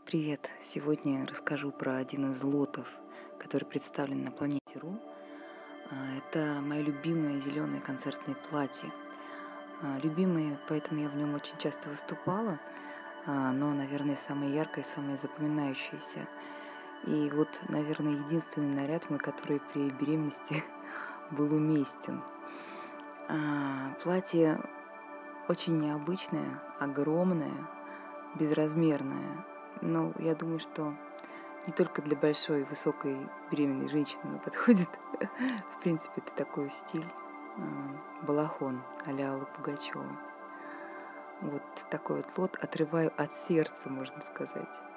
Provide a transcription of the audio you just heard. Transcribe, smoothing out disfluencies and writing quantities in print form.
Привет! Сегодня я расскажу про один из лотов, который представлен на планете Ру. Это мое любимое зеленое концертное платье. Любимое, поэтому я в нем очень часто выступала, но, наверное, самое яркое, самое запоминающееся. И вот, наверное, единственный наряд мой, который при беременности был уместен. Платье очень необычное, огромное, безразмерное. Но я думаю, что не только для большой, высокой беременной женщины оно подходит. В принципе, это такой стиль, балахон а-ля Алла Пугачёва. Вот такой вот лот отрываю от сердца, можно сказать.